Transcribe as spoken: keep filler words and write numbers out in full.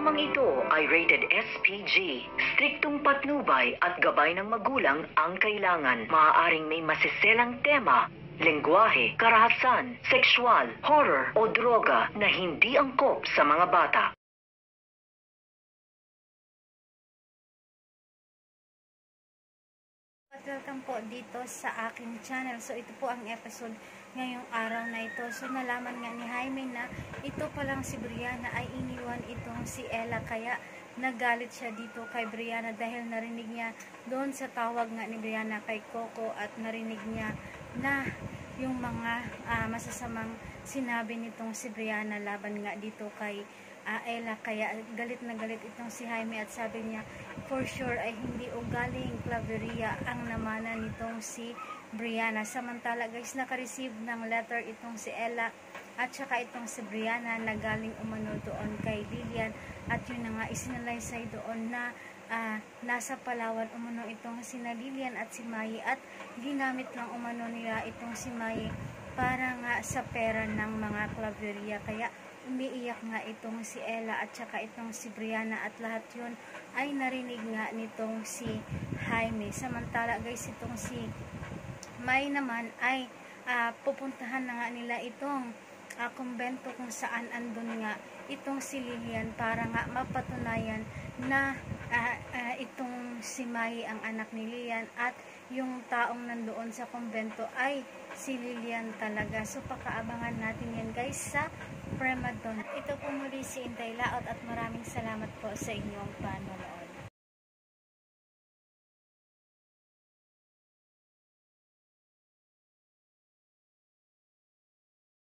Programang ito ay rated S P G. Striktong patnubay at gabay ng magulang ang kailangan. Maaaring may masiselang tema, lengguwahe, karahasan, sexual, horror o droga na hindi angkop sa mga bata. Welcome po dito sa aking channel. So ito po ang episode ngayong araw na ito. So nalaman nga ni Jaime na ito palang si Brianna ay iniwan itong si Ella, kaya nagalit siya dito kay Brianna dahil narinig niya doon sa tawag nga ni Brianna kay Coco at narinig niya na yung mga uh, masasamang sinabi nitong si Brianna laban nga dito kay Uh, Ella, kaya galit na galit itong si Jaime at sabi niya for sure ay hindi ugaling Claveria ang namana nitong si Brianna. Samantala guys, naka-receive ng letter itong si Ella at saka itong si Brianna na galing umano doon kay Lilian, at yun na nga isinalaysay doon na uh, nasa Palawan umano itong si Lilian at si Mai, at ginamit lang umano nila itong si Mai para nga sa pera ng mga Claveria. Kaya umiiyak nga itong si Ella at saka itong si Brianna, at lahat yun ay narinig nga nitong si Jaime. Samantala guys, itong si Mai naman ay uh, pupuntahan na nga nila itong uh, kumbento kung saan andun nga itong si Lilian para nga mapatunayan na uh, uh, itong si Mai ang anak ni Lilian at yung taong nandoon sa kumbento ay si Lilian talaga. So pakaabangan natin yan guys sa Prema Doon. Ito po muli si Inday Laot at maraming salamat po sa inyong panonood.